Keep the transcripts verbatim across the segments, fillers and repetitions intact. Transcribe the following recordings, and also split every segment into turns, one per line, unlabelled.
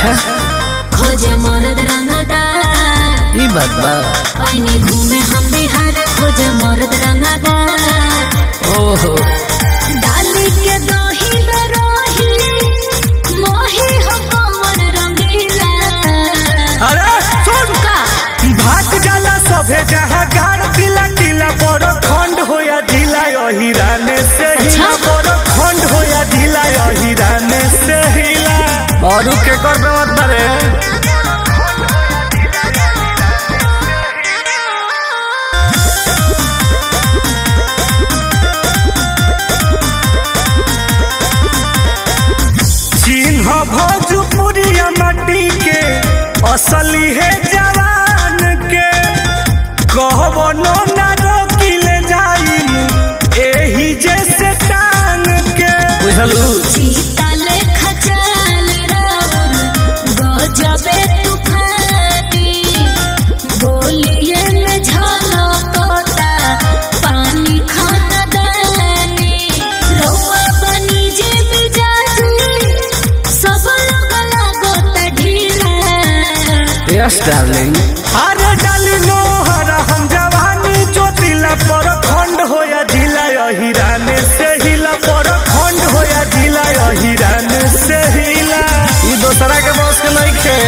अच्छा
खोजे मर्द रंगदार
ई बात बा
ओइनी घूमे हम बिहार खोजे मर्द रंगदार
ओहो
डाली के दही में रही मोही हो कमर रंगीला।
अरे सुन
का
भाग जाला सभे जहाँ गाड़ दिला टीला बड़ खंड होया ढीला यही राने से हिला बड़ खंड होया ढीला यही राने से हिला
और के कर पे मत मारे
चिन्ह भोजपुरिया माटी के असली है जवान के कहबनो ना रोकिले जाइम एही जैसे टान के
बुझलू
सीता लेखा चाल राउर गजबे तूफानी बोलिए में झलकता पानी खाना दानी रउआ बनी जे मिजाजी सब लोग लागता ढीला।
यस डार्लिंग
अरे डाली नोहर हम जवानी चोटिला पर खंड होया ढीला यही राने से हिला पर खंड होया ढीला यही राने से हिला
ई दोसरा के बॉस के नहीं खे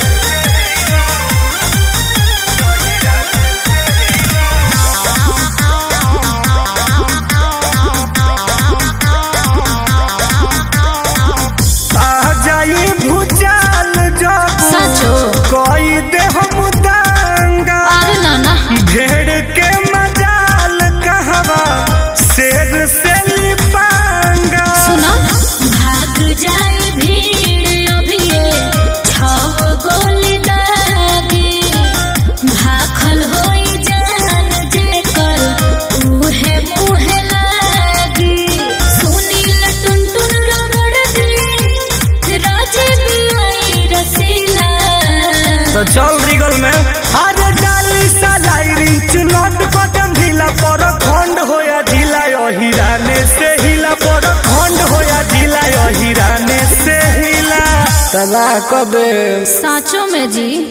आ जाई भूचाल जब
सचो
कोई दे हम दांगा
अरे नाना
भेड़ के मजाल कहवा शेर से लिपांगा
सुनो भाग जाए भीड़ अभिये छव गोली दागी भाखल होई जान जेकर उहे मुहे लागी सुनील टुनटुन रगड़ दी राजे बिलाई रसीला।
तो चल रिगल में
अरे डाली सलाई रिंच नोट बटन ढीला पर खंड होया ढीला यही राने से हिला पर खंड होया ढीला यही राने से हिला
तबाह कर दे
साँचों में जी।